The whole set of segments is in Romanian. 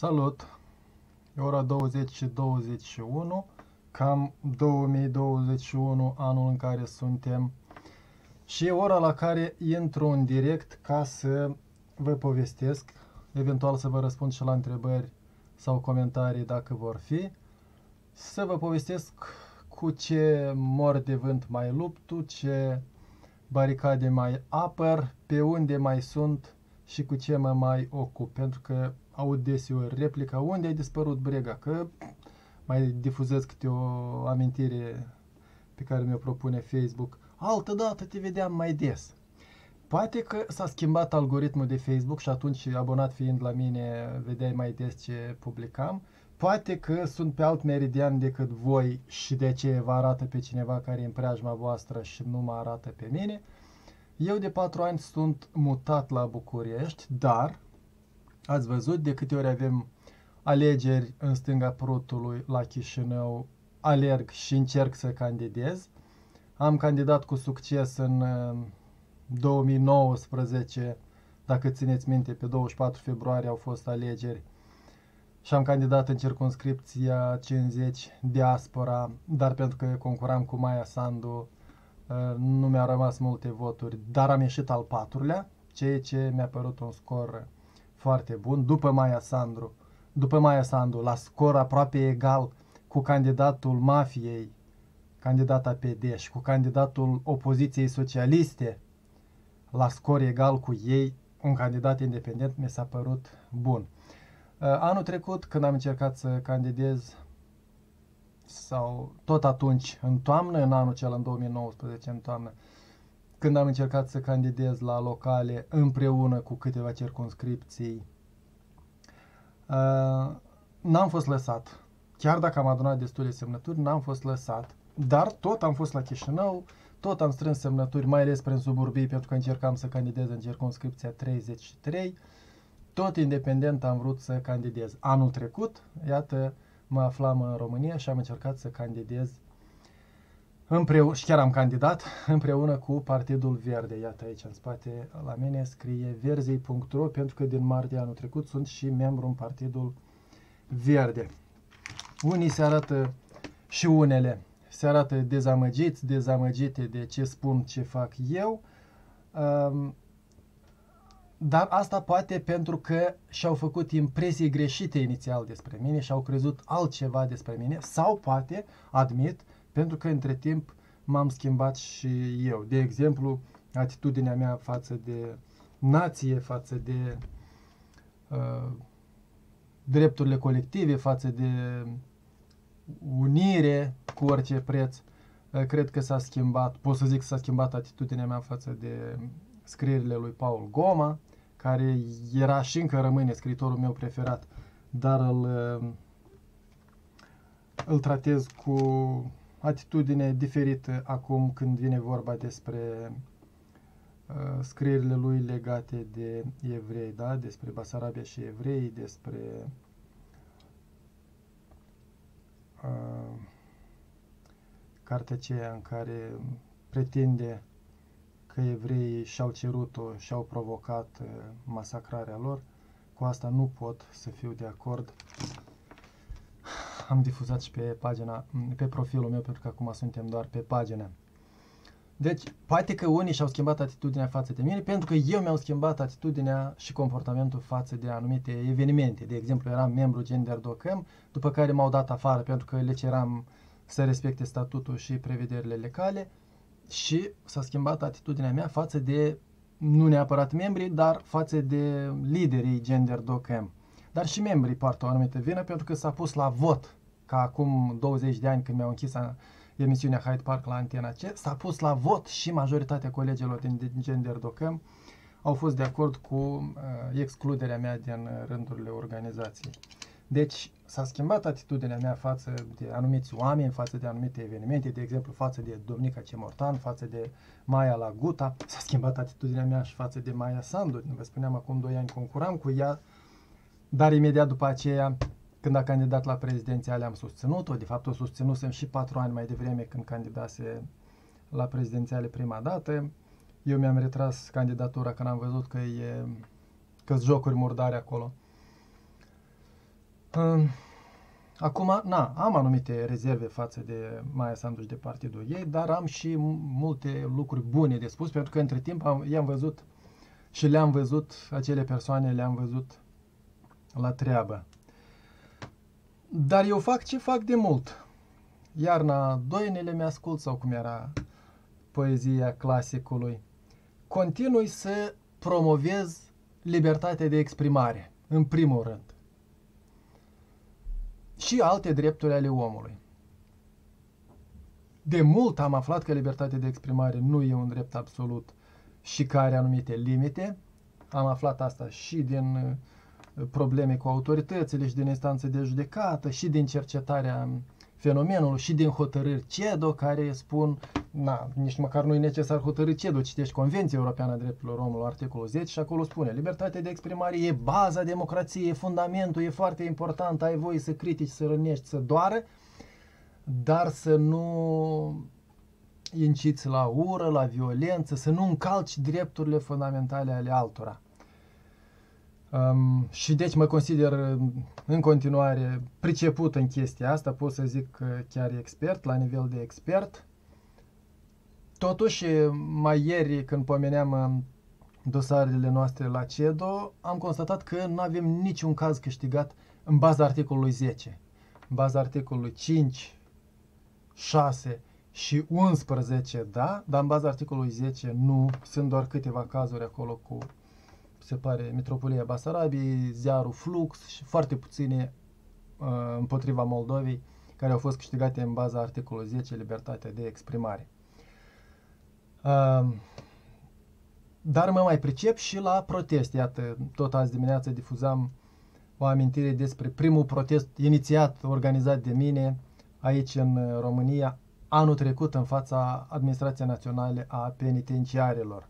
Salut! E ora 20:21, cam 2021 anul în care suntem și e ora la care intru în direct ca să vă povestesc, eventual să vă răspund și la întrebări sau comentarii dacă vor fi, să vă povestesc cu ce mor de vânt mai luptu, ce baricade mai apăr, pe unde mai sunt și cu ce mă mai ocup, pentru că aud deseori replica: unde ai dispărut, Brega? Că mai difuzez câte o amintire pe care mi-o propune Facebook. Altă dată te vedeam mai des. Poate că s-a schimbat algoritmul de Facebook și atunci, abonat fiind la mine, vedeai mai des ce publicam. Poate că sunt pe alt meridian decât voi și de ce vă arată pe cineva care e în preajma voastră și nu mă arată pe mine. Eu de 4 ani sunt mutat la București, dar ați văzut, de câte ori avem alegeri în stânga Prutului la Chișinău, alerg și încerc să candidez. Am candidat cu succes în 2019, dacă țineți minte, pe 24 februarie au fost alegeri și am candidat în circumscripția 50 Diaspora, dar pentru că concuram cu Maia Sandu, nu mi-au rămas multe voturi, dar am ieșit al 4-lea, ceea ce mi-a părut un scor foarte bun, după Maia Sandu, la scor aproape egal cu candidatul mafiei, candidata PD, și cu candidatul opoziției socialiste, la scor egal cu ei, un candidat independent, mi s-a părut bun. Anul trecut, când am încercat să candidez, sau tot atunci, în toamnă, în anul acela, în 2019, în toamnă, când am încercat să candidez la locale împreună cu câteva circumscripții, n-am fost lăsat. Chiar dacă am adunat destule semnături, n-am fost lăsat. Dar tot am fost la Chișinău, tot am strâns semnături, mai ales prin suburbii, pentru că încercam să candidez în circumscripția 33. Tot independent am vrut să candidez. Anul trecut, iată, mă aflam în România și am încercat să candidez împreună, și chiar am candidat împreună cu Partidul Verde. Iată aici în spate la mine scrie verzei.ro, pentru că din martie anul trecut sunt și membru în Partidul Verde. Unii se arată și unele se arată dezamăgiți, dezamăgite de ce spun, ce fac eu, dar asta poate pentru că și-au făcut impresii greșite inițial despre mine și au crezut altceva despre mine, sau poate, admit, pentru că între timp m-am schimbat și eu. De exemplu, atitudinea mea față de nație, față de drepturile colective, față de unire cu orice preț, cred că s-a schimbat. Pot să zic că s-a schimbat atitudinea mea față de scrierile lui Paul Goma, care era și încă rămâne scriitorul meu preferat, dar îl tratez cu atitudine diferită acum când vine vorba despre scrierile lui legate de evrei, da? Despre Basarabia și evrei, despre cartea aceea în care pretinde că evreii și-au cerut-o și-au provocat masacrarea lor. Cu asta nu pot să fiu de acord. Am difuzat și pe pagina, pe profilul meu, pentru că acum suntem doar pe pagină. Deci, poate că unii și-au schimbat atitudinea față de mine, pentru că eu mi-am schimbat atitudinea și comportamentul față de anumite evenimente. De exemplu, eram membru Gender.com, după care m-au dat afară pentru că le ceram să respecte statutul și prevederile legale, și s-a schimbat atitudinea mea față de, nu neapărat membrii, dar față de liderii Gender.com. Dar și membrii poartă o anumită vină, pentru că s-a pus la vot, ca acum 20 de ani când mi-au închis emisiunea Hyde Park la Antena C, s-a pus la vot și majoritatea colegilor din Gender.com au fost de acord cu excluderea mea din rândurile organizației. Deci s-a schimbat atitudinea mea față de anumiți oameni, față de anumite evenimente, de exemplu față de Domnica Cemortan, față de Maia Laguta. S-a schimbat atitudinea mea și față de Maia Sandu. Vă spuneam, acum 2 ani concuram cu ea, dar imediat după aceea, când a candidat la prezidențiale, am susținut-o. De fapt, o susținusem și 4 ani mai devreme, când candidase la prezidențiale prima dată. Eu mi-am retras candidatura când am văzut că sunt jocuri murdare acolo. Acum, am anumite rezerve față de Maia Sandu și de partidul ei, dar am și multe lucruri bune de spus, pentru că între timp i-am văzut și le-am văzut, acele persoane le-am văzut la treabă. Dar eu fac ce fac de mult. Iarna doinele mi-ascult, sau cum era poezia clasicului. Continui să promovez libertatea de exprimare, în primul rând. Și alte drepturi ale omului. De mult am aflat că libertatea de exprimare nu e un drept absolut și că are anumite limite. Am aflat asta și din probleme cu autoritățile și din instanțe de judecată și din cercetarea fenomenului și din hotărâri CEDO care spun, nici măcar nu e necesar hotărâri CEDO, citești Convenția Europeană a Drepturilor Omului, articolul 10 și acolo spune, libertatea de exprimare e baza democrației, e fundamentul, e foarte important, ai voie să critici, să rănești, să doară, dar să nu inciți la ură, la violență, să nu încalci drepturile fundamentale ale altora. Și deci mă consider în continuare priceput în chestia asta, pot să zic că chiar expert, la nivel de expert. Totuși, mai ieri când pomeneam dosarele noastre la CEDO, am constatat că nu avem niciun caz câștigat în baza articolului 10. În baza articolului 5, 6 și 11, da, dar în baza articolului 10 nu, sunt doar câteva cazuri acolo cu, se pare, Mitropolia Basarabiei, ziarul Flux și foarte puține împotriva Moldovei, care au fost câștigate în baza articolului 10, libertatea de exprimare. Dar mă mai pricep și la protest. Iată, tot azi dimineață difuzam o amintire despre primul protest inițiat, organizat de mine aici în România, anul trecut în fața Administrației Naționale a Penitenciarelor.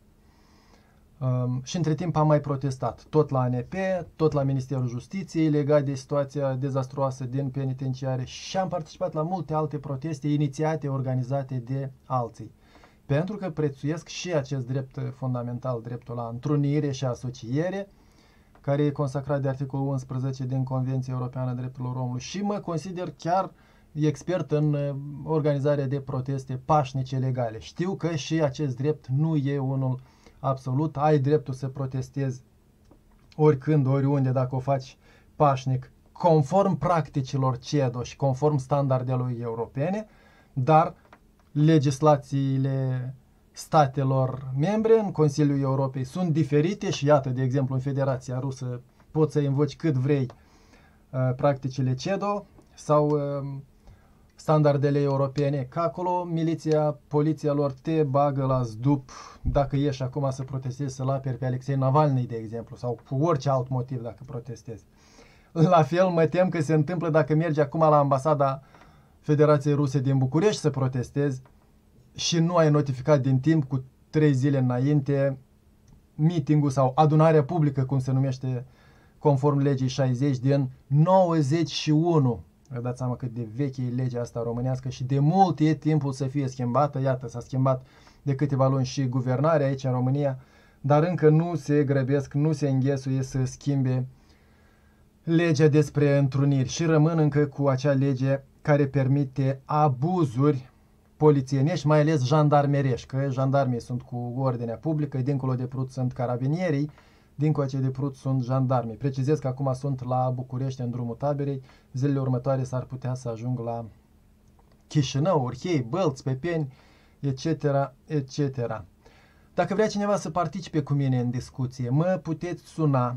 Și între timp am mai protestat, tot la ANP, tot la Ministerul Justiției, legat de situația dezastruoasă din penitenciare și am participat la multe alte proteste inițiate, organizate de alții. Pentru că prețuiesc și acest drept fundamental, dreptul la întrunire și asociere, care e consacrat de articolul 11 din Convenția Europeană a Drepturilor Omului și mă consider chiar expert în organizarea de proteste pașnice legale. Știu că și acest drept nu e unul absolut, ai dreptul să protestezi oricând, oriunde, dacă o faci pașnic, conform practicilor CEDO și conform standardelor europene, dar legislațiile statelor membre în Consiliul Europei sunt diferite și iată, de exemplu, în Federația Rusă poți să invoci cât vrei practicile CEDO sau standardele europene, că acolo miliția, poliția lor te bagă la zdup dacă ieși acum să protestezi, să-l aperi pe Alexei Navalny, de exemplu, sau cu orice alt motiv dacă protestezi. La fel mă tem că se întâmplă dacă mergi acum la ambasada Federației Ruse din București să protestezi și nu ai notificat din timp cu 3 zile înainte meeting-ul sau adunarea publică, cum se numește conform legii 60 din 91. Vă dați seama cât de veche e legea asta românească și de mult e timpul să fie schimbată. Iată, s-a schimbat de câteva luni și guvernarea aici în România, dar încă nu se grăbesc, nu se înghesuie să schimbe legea despre întruniri și rămân încă cu acea lege care permite abuzuri polițienești, mai ales jandarmerești, că jandarmii sunt cu ordinea publică, dincolo de Prut sunt carabinierii, dincolo de Prut sunt jandarmii. Precizez că acum sunt la București în drumul taberei, zilele următoare s-ar putea să ajung la Chișinău, Orhei, Bălți, Pepeni, etc., etc. Dacă vrea cineva să participe cu mine în discuție, mă puteți suna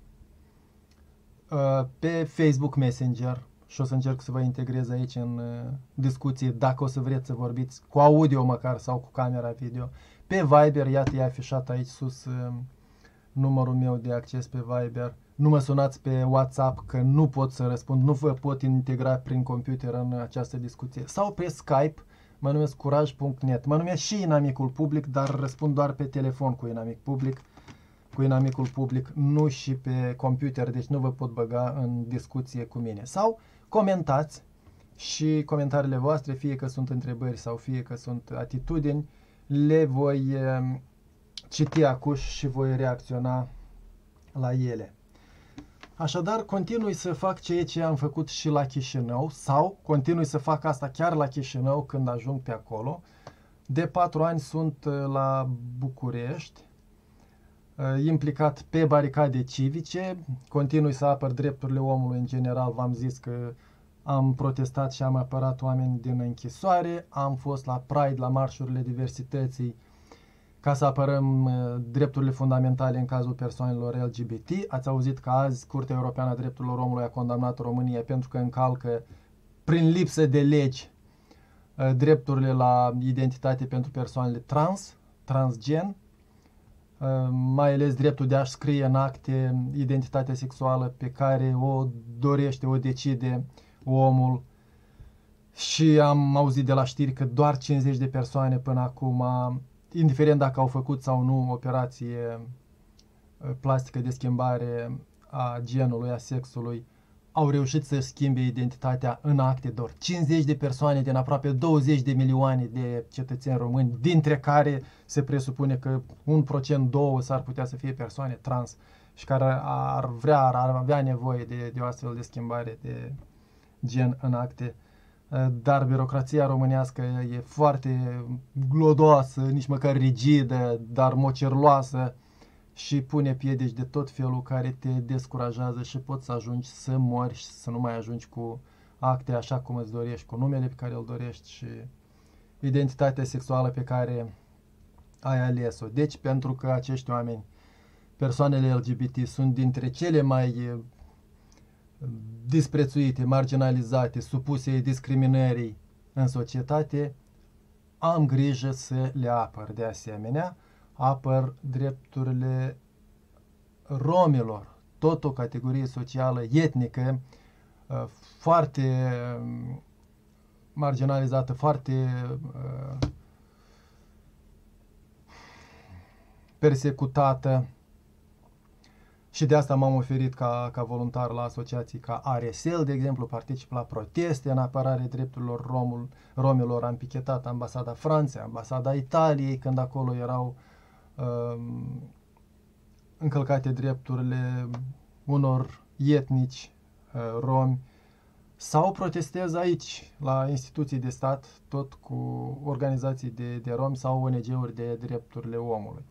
pe Facebook Messenger și o să încerc să vă integrez aici în discuție dacă o să vreți să vorbiți cu audio măcar sau cu camera video. Pe Viber, iată, e afișat aici sus numărul meu de acces pe Viber. Nu mă sunați pe WhatsApp că nu pot să răspund, nu vă pot integra prin computer în această discuție. Sau pe Skype, mă numesc curaj.net. Mă numesc și inamicul public, dar răspund doar pe telefon cu inamicul public, nu și pe computer, deci nu vă pot băga în discuție cu mine. Sau comentați și comentariile voastre, fie că sunt întrebări sau fie că sunt atitudini, le voi citi acuși și voi reacționa la ele. Așadar, continui să fac ceea ce am făcut și la Chișinău sau continui să fac asta chiar la Chișinău când ajung pe acolo. De 4 ani sunt la București, implicat pe baricade civice, continui să apăr drepturile omului în general. V-am zis că am protestat și am apărat oameni din închisoare, am fost la Pride, la marșurile diversității, ca să apărăm drepturile fundamentale în cazul persoanelor LGBT. Ați auzit că azi Curtea Europeană a Drepturilor Omului a condamnat România pentru că încalcă, prin lipsă de legi, drepturile la identitate pentru persoanele transgen, mai ales dreptul de a-și scrie în acte identitatea sexuală pe care o dorește, o decide omul. Și am auzit de la știri că doar 50 de persoane până acum, indiferent dacă au făcut sau nu operație plastică de schimbare a genului, a sexului, au reușit să schimbe identitatea în acte. Doar 50 de persoane din aproape 20 de milioane de cetățeni români, dintre care se presupune că 1%, 2% s-ar putea să fie persoane trans și care ar avea nevoie de o astfel de schimbare de gen în acte. Dar birocrația românească e foarte glodoasă, nici măcar rigidă, dar mocerloasă și pune piedici de tot felul care te descurajează și poți să ajungi să mori și să nu mai ajungi cu acte așa cum îți dorești, cu numele pe care îl dorești și identitatea sexuală pe care ai ales-o. Deci, pentru că acești oameni, persoanele LGBT, sunt dintre cele mai disprețuite, marginalizate, supuse discriminării în societate, am grijă să le apăr. De asemenea, apăr drepturile romilor, tot o categorie socială, etnică, foarte marginalizată, foarte persecutată. Și de asta m-am oferit ca voluntar la asociații ca ARSL, de exemplu, particip la proteste în apărare drepturilor romilor, am pichetat ambasada Franței, ambasada Italiei, când acolo erau încălcate drepturile unor etnici romi, sau protestez aici, la instituții de stat, tot cu organizații de romi sau ONG-uri de drepturile omului.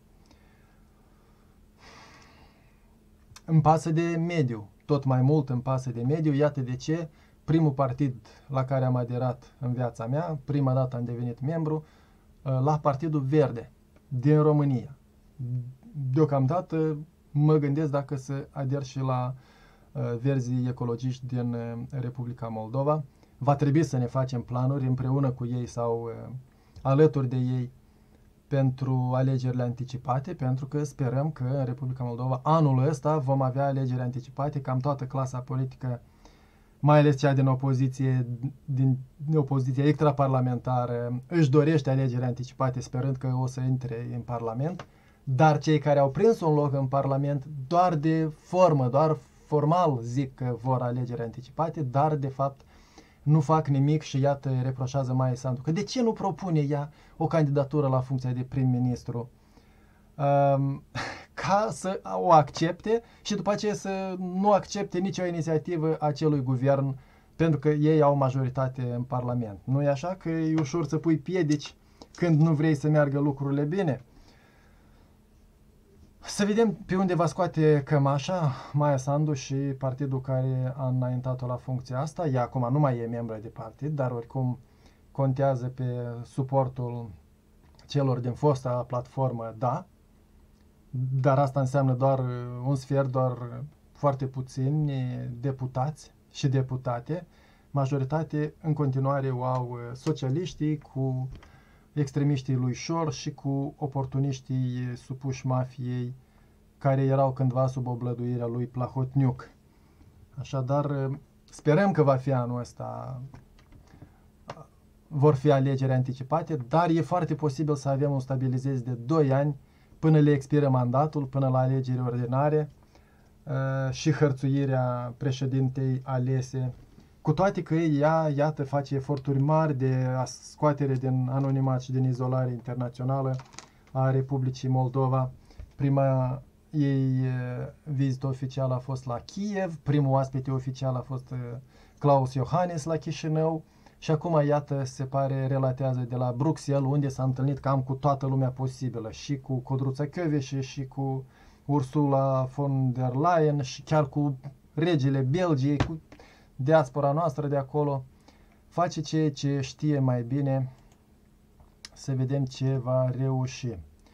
Îmi pasă de mediu, tot mai mult îmi pasă de mediu, iată de ce primul partid la care am aderat în viața mea, prima dată am devenit membru, la Partidul Verde din România. Deocamdată mă gândesc dacă să ader și la Verzii Ecologiști din Republica Moldova. Va trebui să ne facem planuri împreună cu ei sau alături de ei pentru alegerile anticipate, pentru că sperăm că în Republica Moldova anul ăsta vom avea alegeri anticipate, cam toată clasa politică, mai ales cea din opoziția extraparlamentară, își dorește alegeri anticipate sperând că o să intre în Parlament, dar cei care au prins un loc în Parlament doar de formă, doar formal zic că vor alegeri anticipate, dar de fapt nu fac nimic și iată reproșează Maia Sandu că de ce nu propune ea o candidatură la funcția de prim-ministru ca să o accepte și după aceea să nu accepte nicio inițiativă a acelui guvern pentru că ei au majoritate în Parlament. Nu e așa că e ușor să pui piedici când nu vrei să meargă lucrurile bine? Să vedem pe unde va scoate cămașa Maia Sandu și partidul care a înaintat-o la funcția asta. Ea acum nu mai e membră de partid, dar oricum contează pe suportul celor din fosta platformă, da. Dar asta înseamnă doar un sfert, doar foarte puțini deputați și deputate. Majoritate în continuare o au socialiștii cu extremiștii lui Șor și cu oportuniștii supuși mafiei care erau cândva sub oblăduirea lui Plahotniuc. Așadar, sperăm că va fi anul ăsta, vor fi alegeri anticipate, dar e foarte posibil să avem un stabilizez de 2 ani până le expiră mandatul, până la alegeri ordinare și hărțuirea președintei alese. Cu toate că ea, iată, face eforturi mari de scoatere din anonimat și din izolare internațională a Republicii Moldova. Prima ei vizită oficială a fost la Kiev, primul oaspete oficial a fost Klaus Iohannis la Chișinău și acum, iată, se pare, relatează de la Bruxelles, unde s-a întâlnit cam cu toată lumea posibilă, și cu Codruța Kövesi și cu Ursula von der Leyen și chiar cu regele Belgiei, cu diaspora noastră de acolo. Face ceea ce știe mai bine, să vedem ce va reuși.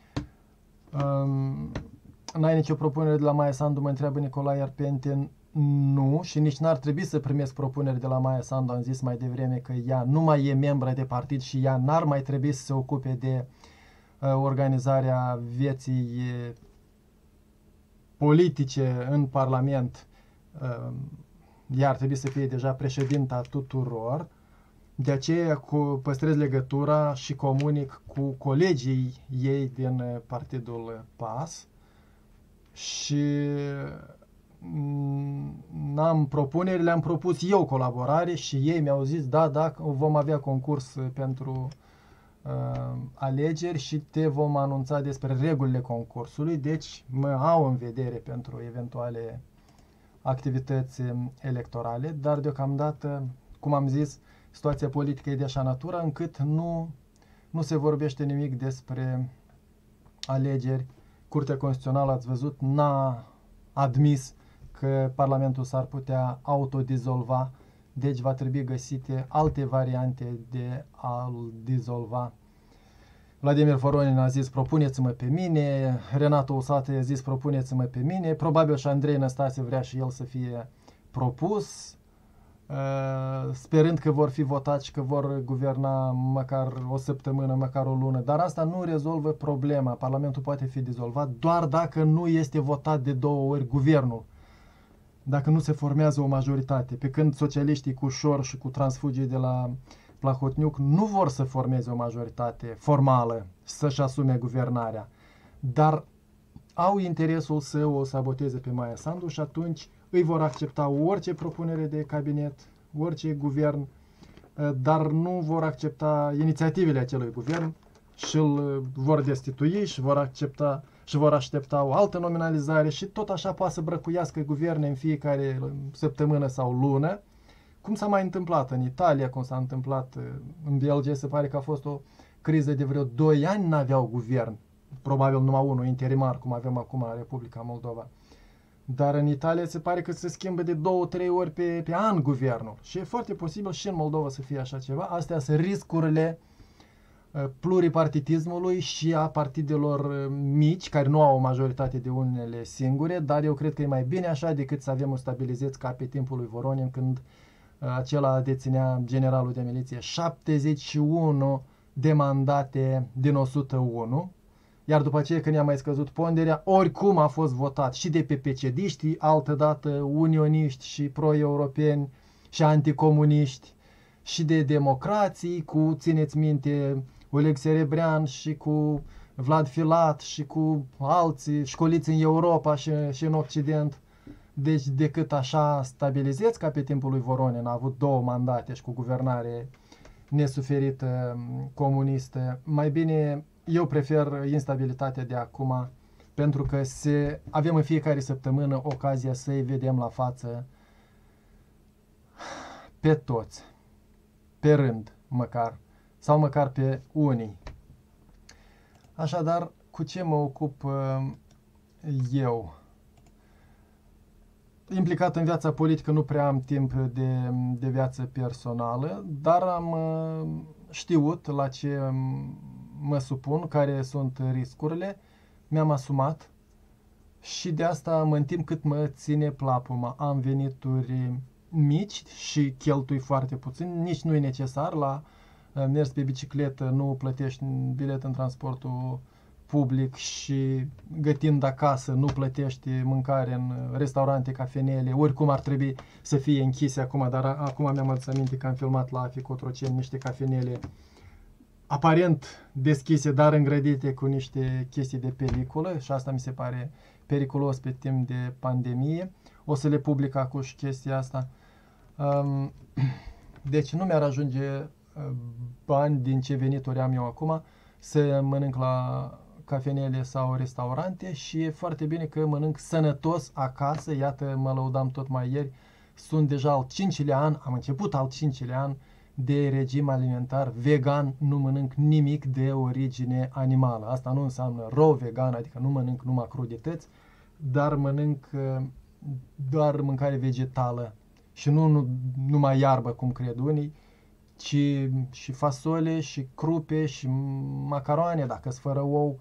N-ai nicio propunere de la Maia Sandu, mă întreabă Nicolae Arpenten. Nu, și nici n-ar trebui să primesc propuneri de la Maia Sandu. Am zis mai devreme că ea nu mai e membră de partid și ea n-ar mai trebui să se ocupe de organizarea vieții politice în Parlament. Ea ar trebui să fie deja președinta tuturor. De aceea păstrez legătura și comunic cu colegii ei din partidul PAS și n-am propuneri, le-am propus eu colaborare și ei mi-au zis da, vom avea concurs pentru alegeri și te vom anunța despre regulile concursului, deci mă au în vedere pentru eventuale activități electorale, dar deocamdată, cum am zis, situația politică e de așa natură încât nu se vorbește nimic despre alegeri. Curtea Constituțională, ați văzut, n-a admis că Parlamentul s-ar putea autodizolva, deci va trebui găsite alte variante de a-l dizolva. Vladimir Voronin a zis propuneți-mă pe mine, Renato Usate a zis propuneți-mă pe mine, probabil și Andrei Năstase vrea și el să fie propus, sperând că vor fi votați și că vor guverna măcar o săptămână, măcar o lună. Dar asta nu rezolvă problema. Parlamentul poate fi dizolvat doar dacă nu este votat de 2 ori guvernul. Dacă nu se formează o majoritate. Pe când socialiștii cu Șor și cu transfugii de la Plahotniuc nu vor să formeze o majoritate formală, să-și asume guvernarea. Dar au interesul să o saboteze pe Maia Sandu și atunci îi vor accepta orice propunere de cabinet, orice guvern, dar nu vor accepta inițiativele acelui guvern și îl vor destitui și vor accepta și vor aștepta o altă nominalizare și tot așa poate să brăcuiască guverne în fiecare săptămână sau lună, cum s-a mai întâmplat în Italia, cum s-a întâmplat în Belgia. Se pare că a fost o criză de vreo 2 ani, n-aveau guvern, probabil numai unul interimar, cum avem acum în Republica Moldova. Dar în Italia se pare că se schimbă de 2-3 ori pe an guvernul. Și e foarte posibil și în Moldova să fie așa ceva. Astea sunt riscurile pluripartitismului și a partidelor mici, care nu au o majoritate de unele singure, dar eu cred că e mai bine așa decât să avem un stabilizeț ca pe timpul lui Voronin, când acela deținea generalul de miliție 71 de mandate din 101. Iar după aceea, când i-a mai scăzut ponderea, oricum a fost votat și de pe PCD-știi, altădată unioniști și pro-europeni și anticomuniști, și de democrații, cu, țineți minte, Oleg Serebrean și cu Vlad Filat și cu alții școliți în Europa și în Occident. Deci decât așa stabilizeți ca pe timpul lui Voronin, a avut 2 mandate și cu guvernare nesuferită comunistă, mai bine eu prefer instabilitatea de acum, pentru că avem în fiecare săptămână ocazia să-i vedem la față pe toți, pe rând măcar, sau măcar pe unii. Așadar, cu ce mă ocup eu? Implicat în viața politică nu prea am timp de viață personală, dar am știut la ce mă supun, care sunt riscurile, mi-am asumat și de asta mă întind cât mă ține plapuma. Am venituri mici și cheltui foarte puțin, nici nu e necesar. La mers pe bicicletă nu plătești bilet în transportul public și gătind acasă nu plătești mâncare în restaurante, cafenele, oricum ar trebui să fie închise acum, dar acum mi-am adus aminte că am filmat la AFI Cotroceni niște cafenele aparent deschise, dar îngrădite cu niște chestii de peliculă și asta mi se pare periculos pe timp de pandemie. O să le public acum și chestia asta. Deci nu mi-ar ajunge bani din ce venituri am eu acum să mănânc la cafenele sau restaurante și e foarte bine că mănânc sănătos acasă. Iată, mă lăudam tot mai ieri, sunt deja al 5-lea an, am început al 5-lea an de regim alimentar vegan, nu mănânc nimic de origine animală. Asta nu înseamnă raw vegan, adică nu mănânc numai crudități, dar mănânc doar mâncare vegetală și nu numai iarbă, cum cred unii, ci și fasole, și crupe, și macaroane, dacă sunt fără ou,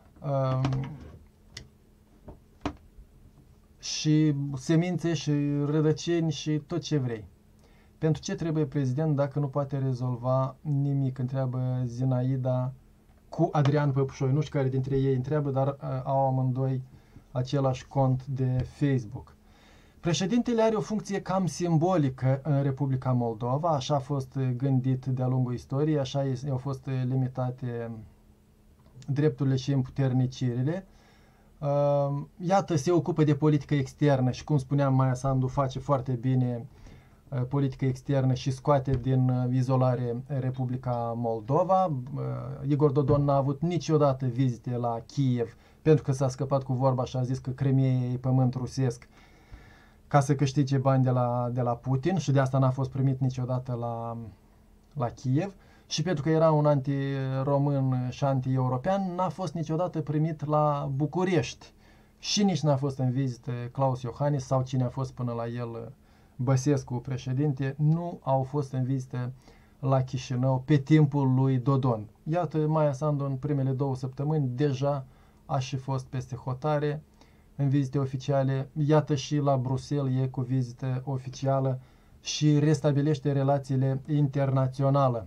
și semințe, și rădăcini, și tot ce vrei. Pentru ce trebuie prezident dacă nu poate rezolva nimic? Întreabă Zinaida cu Adrian Păpușoi. Nu știu care dintre ei întreabă, dar au amândoi același cont de Facebook. Președintele are o funcție cam simbolică în Republica Moldova, așa a fost gândit de-a lungul istoriei, așa au fost limitate drepturile și împuternicirile. Iată, se ocupă de politică externă și, cum spuneam, Maia Sandu face foarte bine politică externă și scoate din izolare Republica Moldova. Igor Dodon n-a avut niciodată vizite la Kiev, pentru că s-a scăpat cu vorba și a zis că Crimea e pământ rusesc, ca să câștige bani de la Putin, și de asta n-a fost primit niciodată la Kiev. Și pentru că era un anti-român și anti-european, n-a fost niciodată primit la București. Și nici n-a fost în vizită Claus Iohannis sau cine a fost până la el, Băsescu, președinte, nu au fost în vizită la Chișinău pe timpul lui Dodon. Iată, Maia Sandu în primele 2 săptămâni deja a și fost peste hotare în vizite oficiale. Iată, și la Bruxelles e cu vizită oficială și restabilește relațiile internaționale.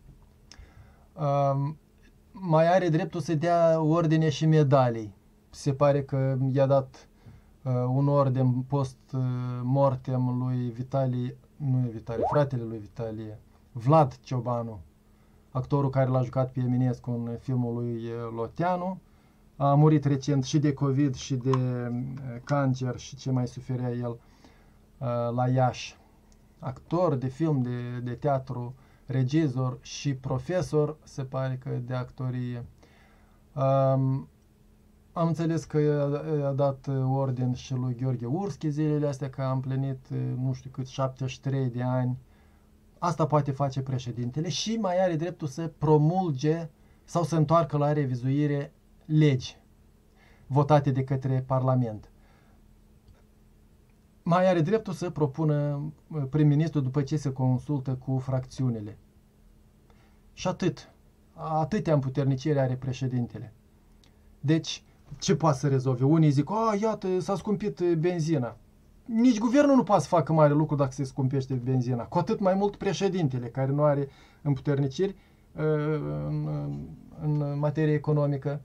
Mai are dreptul să dea ordine și medalii. Se pare că i-a dat un orden post-mortem lui Vitalie, nu e Vitalie, fratele lui Vitalie, Vlad Ciobanu, actorul care l-a jucat pe Eminescu în filmul lui Loteanu. A murit recent și de COVID și de cancer și ce mai suferea el la Iași. Actor de film, de teatru, regizor și profesor, se pare că de actorie. Am înțeles că i-a dat orden și lui Gheorghe Urschi zilele astea, că a împlinit nu știu cât 73 de ani. Asta poate face președintele și mai are dreptul să promulge sau să întoarcă la revizuire legi votate de către Parlament. Mai are dreptul să propună prim-ministru după ce se consultă cu fracțiunile. Și atât. Atâtea împuterniciri are președintele. Deci, ce poate să rezolve? Unii zic, iată, s-a scumpit benzina. Nici guvernul nu poate să facă mare lucru dacă se scumpește benzina. Cu atât mai mult președintele, care nu are împuterniciri în materie economică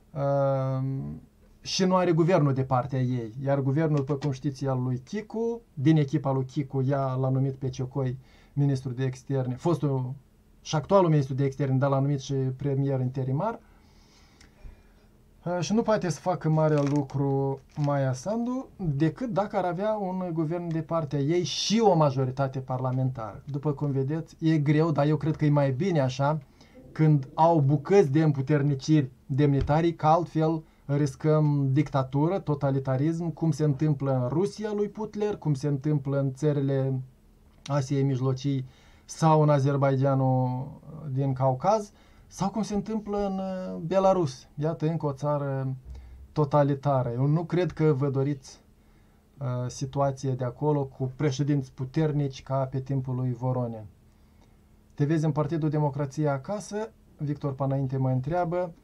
și nu are guvernul de partea ei. Iar guvernul, după cum știți, e al lui Chicu. Din echipa lui Chicu, ea l-a numit pe Ciocoi ministru de externe. Fostul și actualul ministru de externe, dar l-a numit și premier interimar. Și nu poate să facă mare lucru Maia Sandu decât dacă ar avea un guvern de partea ei și o majoritate parlamentară. După cum vedeți, e greu, dar eu cred că e mai bine așa, când au bucăți de împuterniciri demnitarii, că altfel riscăm dictatură, totalitarism, cum se întâmplă în Rusia lui Putler, cum se întâmplă în țările Asiei Mijlocii sau în Azerbaidjanul din Caucaz, sau cum se întâmplă în Belarus. Iată, încă o țară totalitară. Eu nu cred că vă doriți situație de acolo cu președinți puternici ca pe timpul lui Voronin. Te vezi în Partidul Democrație acasă? Victor Panainte mă întreabă.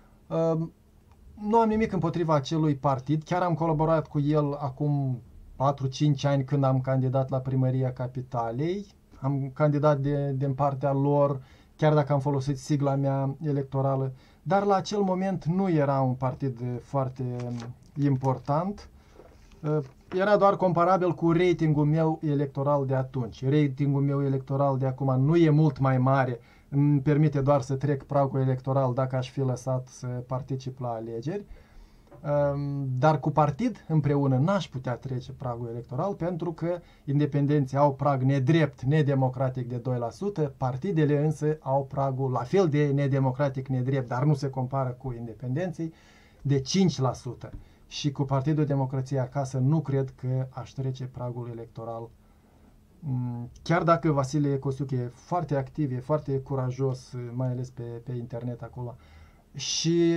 Nu am nimic împotriva acelui partid. Chiar am colaborat cu el acum 4-5 ani când am candidat la primăria Capitalei. Am candidat din partea lor, chiar dacă am folosit sigla mea electorală, dar la acel moment nu era un partid foarte important. Era doar comparabil cu ratingul meu electoral de atunci. Ratingul meu electoral de acum nu e mult mai mare, îmi permite doar să trec pragul electoral dacă aș fi lăsat să particip la alegeri. dar cu partid împreună n-aș putea trece pragul electoral, pentru că independenții au prag nedrept, nedemocratic de 2%, partidele însă au pragul la fel de nedemocratic, nedrept, dar nu se compară cu independenții, de 5%. Și cu Partidul Democrației Acasă nu cred că aș trece pragul electoral. Chiar dacă Vasile Costiuc e foarte activ, e foarte curajos, mai ales pe internet acolo, și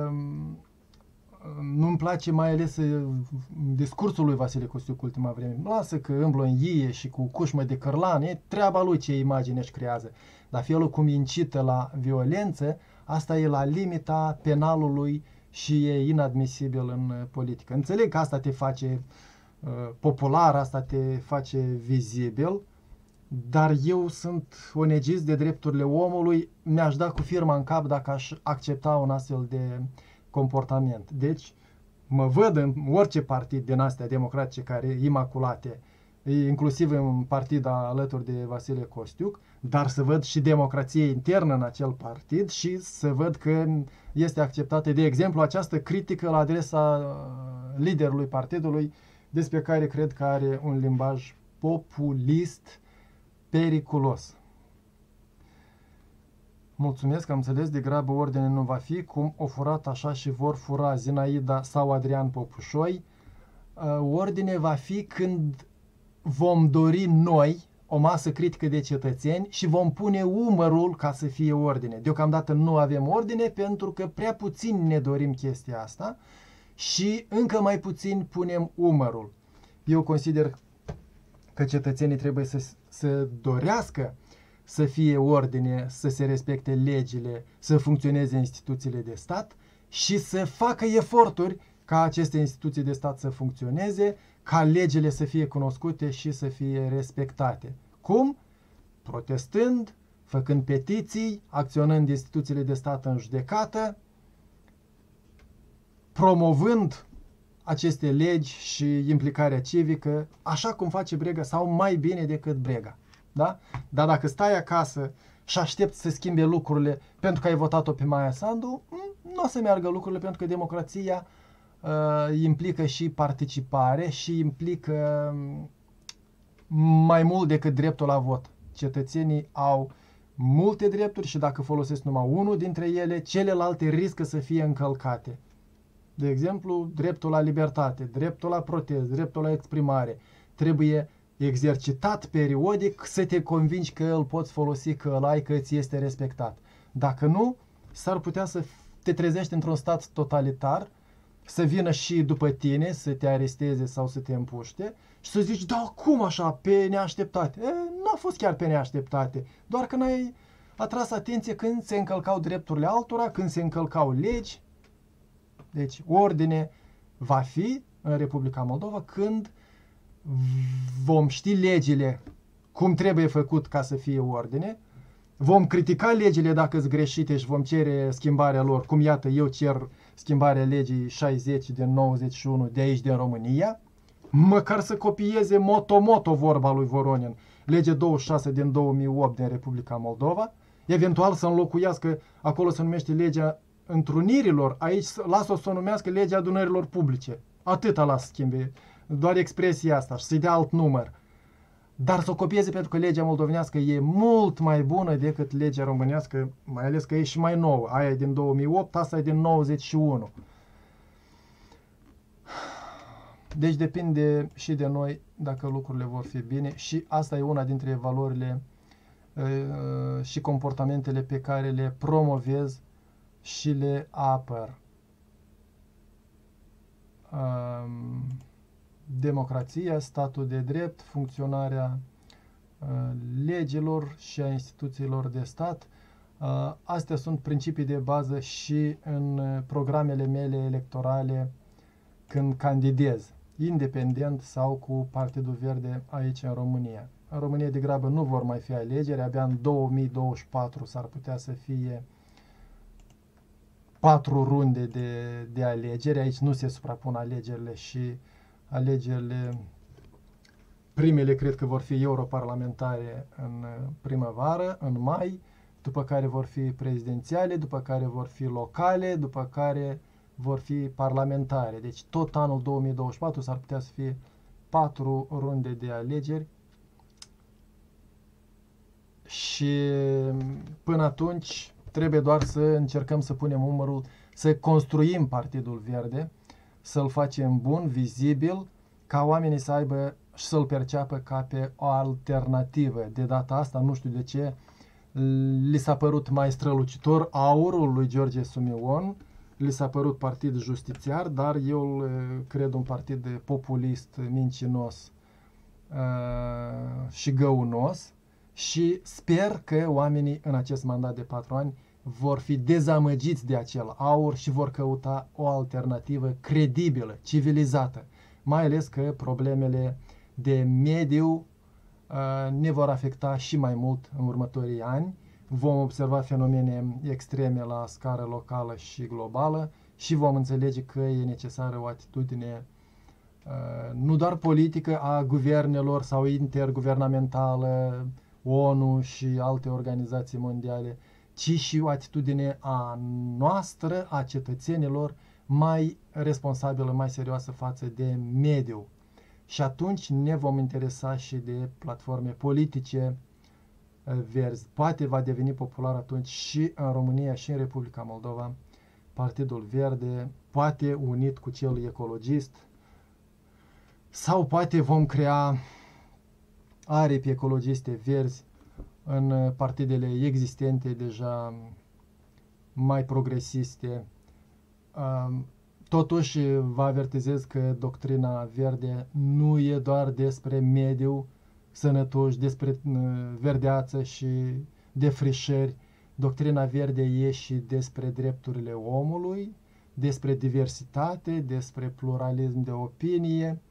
nu-mi place mai ales discursul lui Vasile Costiuc ultima vreme. Lasă că îmblă în ie și cu cușmă de cărlan, e treaba lui ce imagine își creează. Dar felul cum incită la violență, asta e la limita penalului și e inadmisibil în politică. Înțeleg că asta te face popular, asta te face vizibil, dar eu sunt onegist de drepturile omului, mi-aș da cu firma în cap dacă aș accepta un astfel de comportament. Deci, mă văd în orice partid din astea democratice care imaculate, inclusiv în partid alături de Vasile Costiuc, dar să văd și democrație internă în acel partid și să văd că este acceptată, de exemplu, această critică la adresa liderului partidului, despre care cred că are un limbaj populist periculos. Mulțumesc, am înțeles, de grabă ordine nu va fi, cum o furat așa și vor fura Zinaida sau Adrian Popușoi. Ordine va fi când vom dori noi o masă critică de cetățeni și vom pune umărul ca să fie ordine. Deocamdată nu avem ordine pentru că prea puțin ne dorim chestia asta și încă mai puțin punem umărul. Eu consider că cetățenii trebuie să dorească să fie ordine, să se respecte legile, să funcționeze instituțiile de stat și să facă eforturi ca aceste instituții de stat să funcționeze, ca legile să fie cunoscute și să fie respectate. Cum? Protestând, făcând petiții, acționând instituțiile de stat în judecată, promovând aceste legi și implicarea civică, așa cum face Brega sau mai bine decât Brega. Da? Dar dacă stai acasă și aștepți să schimbe lucrurile pentru că ai votat-o pe Maia Sandu, nu o să meargă lucrurile, pentru că democrația implică și participare și implică mai mult decât dreptul la vot. Cetățenii au multe drepturi și dacă folosesc numai unul dintre ele, celelalte riscă să fie încălcate. De exemplu, dreptul la libertate, dreptul la protest, dreptul la exprimare. Trebuie exercitat periodic să te convingi că îl poți folosi, că îl ai, că ți este respectat. Dacă nu, s-ar putea să te trezești într-un stat totalitar, să vină și după tine, să te aresteze sau să te împuște și să zici, da, cum așa, pe neașteptate? Nu a fost chiar pe neașteptate, doar că n-ai atras atenție când se încălcau drepturile altora, când se încălcau legi. Deci, ordine va fi în Republica Moldova când vom ști legile cum trebuie făcut ca să fie ordine, vom critica legile dacă sunt greșite și vom cere schimbarea lor, cum iată eu cer schimbarea legii 60 din 91 de aici din România, măcar să copieze moto-moto vorba lui Voronin, legea 26 din 2008 din Republica Moldova, eventual să înlocuiască, acolo se numește legea întrunirilor, aici lasă-o să o numească legea adunărilor publice, atâta lasă schimbe, doar expresia asta și să-i dea alt număr. Dar să o copieze pentru că legea moldovenească e mult mai bună decât legea românească, mai ales că e și mai nouă. Aia e din 2008, asta e din 91. Deci depinde și de noi dacă lucrurile vor fi bine și asta e una dintre valorile și comportamentele pe care le promovez și le apăr. Democrația, statul de drept, funcționarea legilor și a instituțiilor de stat. Astea sunt principii de bază și în programele mele electorale când candidez, independent sau cu Partidul Verde aici în România. În România degrabă nu vor mai fi alegeri, abia în 2024 s-ar putea să fie 4 runde de alegeri. Aici nu se suprapun alegerile și alegerile primele cred că vor fi europarlamentare în primăvară, în mai, după care vor fi prezidențiale, după care vor fi locale, după care vor fi parlamentare. Deci tot anul 2024 s-ar putea să fie 4 runde de alegeri și până atunci trebuie doar să încercăm să punem umărul, să construim Partidul Verde, să-l facem bun, vizibil, ca oamenii să aibă și să-l perceapă ca pe o alternativă. De data asta, nu știu de ce, li s-a părut mai strălucitor aurul lui George Sumion, li s-a părut partid justițiar, dar eu îl cred un partid populist, mincinos și găunos și sper că oamenii în acest mandat de 4 ani vor fi dezamăgiți de acel aur și vor căuta o alternativă credibilă, civilizată. Mai ales că problemele de mediu ne vor afecta și mai mult în următorii ani. Vom observa fenomene extreme la scară locală și globală și vom înțelege că e necesară o atitudine nu doar politică a guvernelor sau interguvernamentală, ONU și alte organizații mondiale, ci și o atitudine a noastră, a cetățenilor, mai responsabilă, mai serioasă față de mediu. Și atunci ne vom interesa și de platforme politice verzi. Poate va deveni popular atunci și în România și în Republica Moldova Partidul Verde, poate unit cu cel ecologist, sau poate vom crea aripi ecologiste verzi în partidele existente deja mai progresiste. Totuși vă avertizez că doctrina verde nu e doar despre mediu sănătos, despre verdeață și defrișări. Doctrina verde e și despre drepturile omului, despre diversitate, despre pluralism de opinie,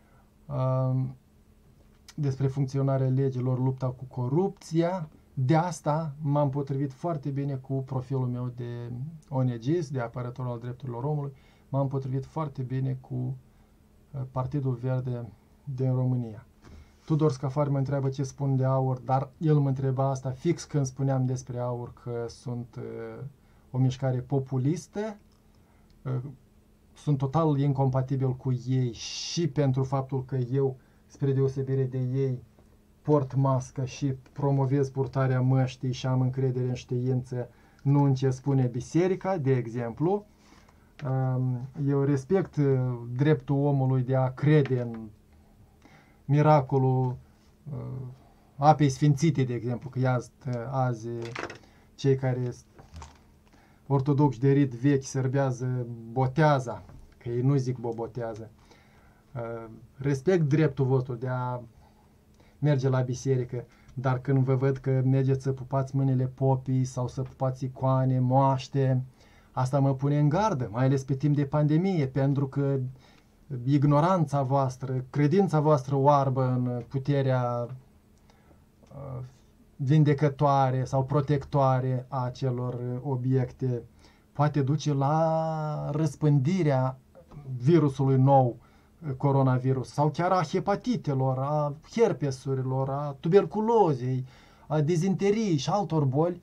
despre funcționarea legilor, lupta cu corupția. De asta m-am potrivit foarte bine cu profilul meu de ONG-ist, de apărător al drepturilor omului. M-am potrivit foarte bine cu Partidul Verde din România. Tudor Scafari mă întreabă ce spun de aur, dar el mă întreba asta fix când spuneam despre aur că sunt o mișcare populistă. Sunt total incompatibil cu ei și pentru faptul că eu, spre deosebire de ei, port mască și promovez purtarea măștii și am încredere în știință, nu în ce spune biserica, de exemplu. Eu respect dreptul omului de a crede în miracolul apei sfințite, de exemplu, că azi cei care sunt ortodoxi de rit vechi sărbează boteaza, că ei nu zic bobotează. Respect dreptul vostru de a merge la biserică, dar când vă văd că mergeți să pupați mâinile popii sau să pupați icoane, moaște, asta mă pune în gardă, mai ales pe timp de pandemie, pentru că ignoranța voastră, credința voastră oarbă în puterea vindecătoare sau protectoare a acelor obiecte poate duce la răspândirea virusului nou, coronavirus, sau chiar a hepatitelor, a herpesurilor, a tuberculozei, a dizenteriei și altor boli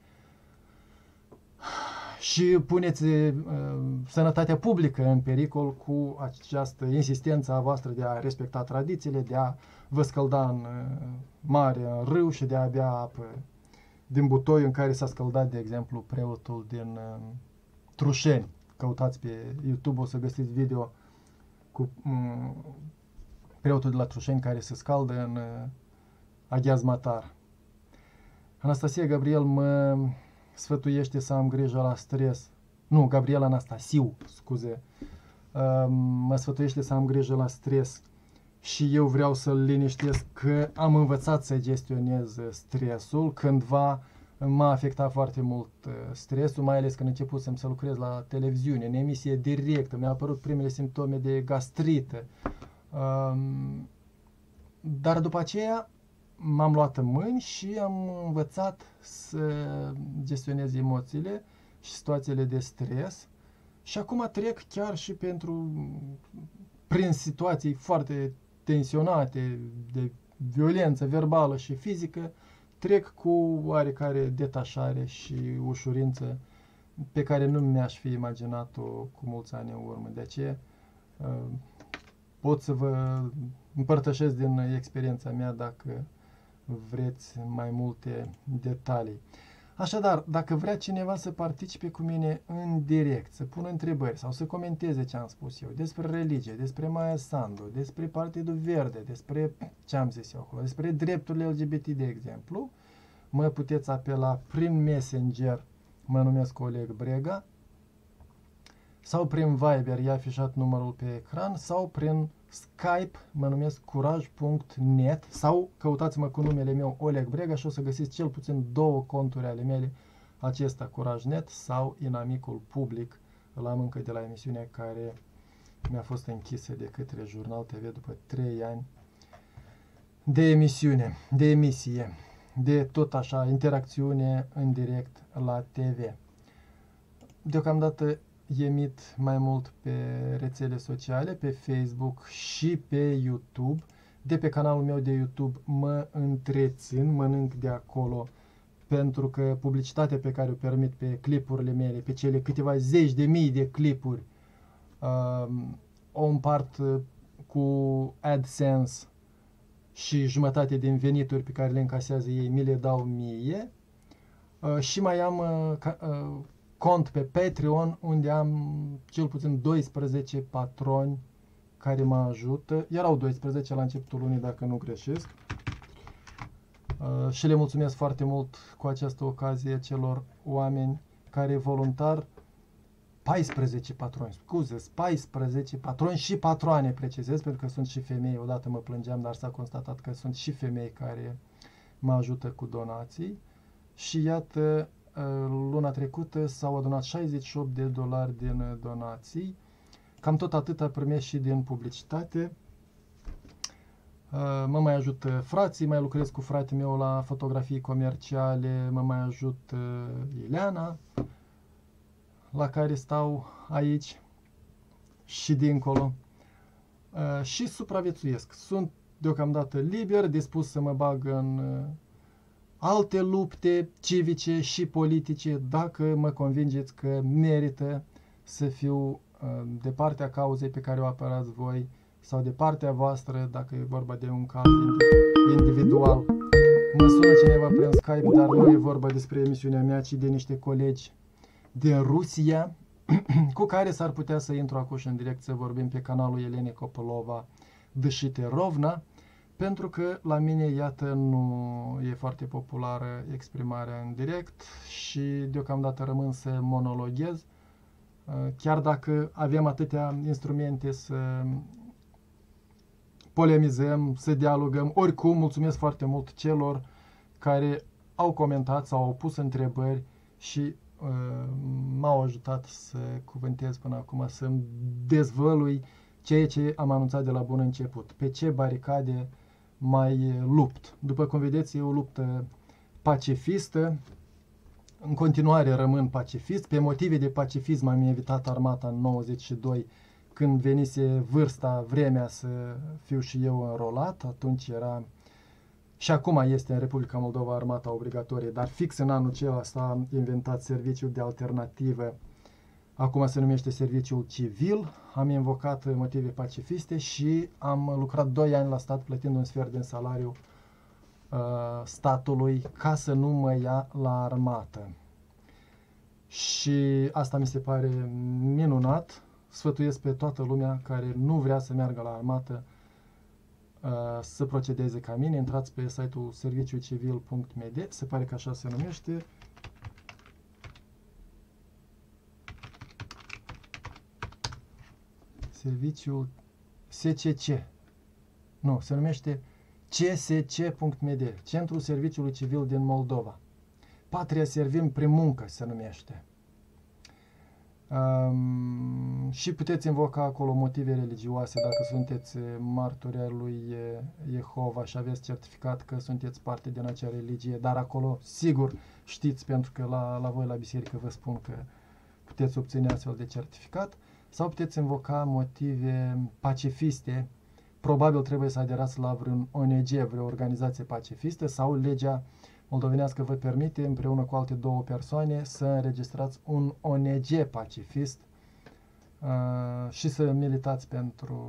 și puneți sănătatea publică în pericol cu această insistență a voastră de a respecta tradițiile, de a vă scălda în mare, în râu și de a bea apă din butoi în care s-a scăldat, de exemplu, preotul din Trușeni. Căutați pe YouTube, o să găsiți video cu preotul de la Trușeni care se scaldă în aghiaz matar. Anastasia Gabriel mă sfătuiește să am grijă la stres. Nu, Gabriela Anastasiu, scuze. Mă sfătuiește să am grijă la stres și eu vreau să-l liniștesc că am învățat să gestionez stresul. Cândva m-a afectat foarte mult stresul, mai ales când începusem să lucrez la televiziune, în emisie directă. Mi-au apărut primele simptome de gastrită. Dar după aceea m-am luat în mâini și am învățat să gestionez emoțiile și situațiile de stres. Și acum trec chiar și prin situații foarte tensionate de violență verbală și fizică, trec cu oarecare detașare și ușurință pe care nu mi-aș fi imaginat-o cu mulți ani în urmă. De aceea pot să vă împărtășesc din experiența mea dacă vreți mai multe detalii. Așadar, dacă vrea cineva să participe cu mine în direct, să pună întrebări sau să comenteze ce am spus eu despre religie, despre Maia Sandu, despre Partidul Verde, despre ce am zis eu acolo, despre drepturile LGBT, de exemplu, mă puteți apela prin Messenger, mă numesc Oleg Brega, sau prin Viber, i-a afișat numărul pe ecran, sau prin Skype, mă numesc curaj.net, sau căutați-mă cu numele meu Oleg Brega și o să găsiți cel puțin 2 conturi ale mele, acesta Curaj.net sau Inamicul Public, îl am încă de la emisiunea care mi-a fost închisă de către Jurnal TV după 3 ani de emisiune, de emisie, de tot așa, interacțiune în direct la TV. Deocamdată emit mai mult pe rețele sociale, pe Facebook și pe YouTube. De pe canalul meu de YouTube mă întrețin, mănânc de acolo, pentru că publicitatea pe care o permit pe clipurile mele, pe cele câteva zeci de mii de clipuri, o împart cu AdSense și jumătate din venituri pe care le încasează ei, mi le dau mie. Și mai am cont pe Patreon, unde am cel puțin 12 patroni care mă ajută. Erau 12 la începutul lunii, dacă nu greșesc. Și le mulțumesc foarte mult cu această ocazie celor oameni care voluntar, 14 patroni, scuze, 14 patroni și patroane, precizez, pentru că sunt și femei, odată mă plângeam, dar s-a constatat că sunt și femei care mă ajută cu donații. Și iată, luna trecută s-au adunat $68 din donații, cam tot atâta primesc și din publicitate. Mă mai ajută frații, mai lucrez cu fratele meu la fotografii comerciale, mă mai ajută Ileana, la care stau aici și dincolo, și supraviețuiesc. Sunt deocamdată liber, dispus să mă bag în alte lupte civice și politice, dacă mă convingeți că merită să fiu de partea cauzei pe care o apărați voi, sau de partea voastră, dacă e vorba de un caz individual. Mă sună cineva prin Skype, dar nu e vorba despre emisiunea mea, ci de niște colegi din Rusia, cu care s-ar putea să intru acum în direct să vorbim pe canalul Elenei Copălova Dășite Rovna, pentru că la mine, iată, nu e foarte populară exprimarea în direct și deocamdată rămân să monologhez, chiar dacă avem atâtea instrumente să polemizăm, să dialogăm. Oricum, mulțumesc foarte mult celor care au comentat sau au pus întrebări și m-au ajutat să cuvântez până acum, să-mi dezvălui ceea ce am anunțat de la bun început. Pe ce baricade mai lupt. După cum vedeți, e o luptă pacifistă. În continuare rămân pacifist. Pe motive de pacifism am invitat armata în 92, când venise vârsta, vremea să fiu și eu înrolat. Atunci era, și acum este în Republica Moldova, armata obligatorie, dar fix în anul acela s-a inventat serviciul de alternativă. Acum se numește serviciul civil. Am invocat motive pacifiste și am lucrat 2 ani la stat, plătind un sfert din salariu statului ca să nu mă ia la armată. Și asta mi se pare minunat. Sfătuiesc pe toată lumea care nu vrea să meargă la armată să procedeze ca mine. Intrați pe site-ul serviciucivil.md, se pare că așa se numește. Serviciul SCC. Nu, se numește CSC.md, Centrul Serviciului Civil din Moldova. Patria servim prin muncă se numește. Și puteți invoca acolo motive religioase dacă sunteți martori ai lui Jehova și aveți certificat că sunteți parte din acea religie, dar acolo sigur știți, pentru că la voi la biserică vă spun că puteți obține astfel de certificat, sau puteți invoca motive pacifiste. Probabil trebuie să aderați la vreun ONG, vreo organizație pacifistă, sau legea moldovenească vă permite, împreună cu alte 2 persoane, să înregistrați un ONG pacifist și să militați pentru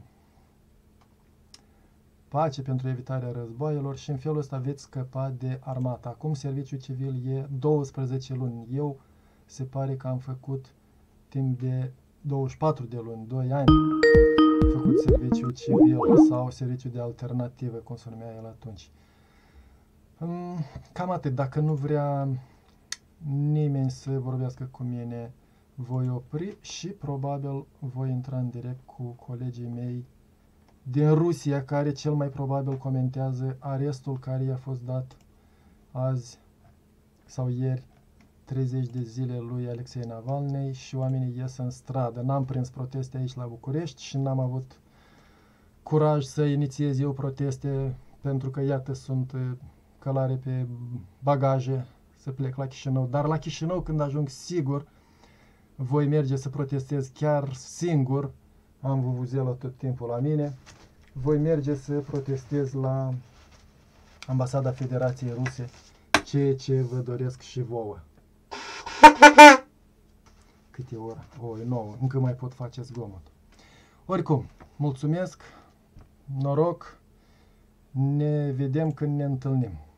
pace, pentru evitarea războaielor și în felul ăsta veți scăpa de armată. Acum serviciul civil e 12 luni. Eu se pare că am făcut timp de 24 de luni, 2 ani, făcut serviciu civil sau serviciu de alternativă, cum se numea el atunci. Cam atât. Dacă nu vrea nimeni să vorbească cu mine, voi opri și probabil voi intra în direct cu colegii mei din Rusia, care cel mai probabil comentează arestul care i-a fost dat azi sau ieri, 30 de zile, lui Alexei Navalny, și oamenii ies în stradă. N-am prins proteste aici la București și n-am avut curaj să inițiez eu proteste, pentru că, iată, sunt călare pe bagaje să plec la Chișinău. Dar la Chișinău, când ajung, sigur, voi merge să protestez chiar singur. Am vuvuzelă tot timpul la mine. Voi merge să protestez la Ambasada Federației Ruse, ceea ce vă doresc și vouă. Cât e ora? O, e 9. Încă mai pot face zgomot. Oricum, mulțumesc, noroc, ne vedem când ne întâlnim.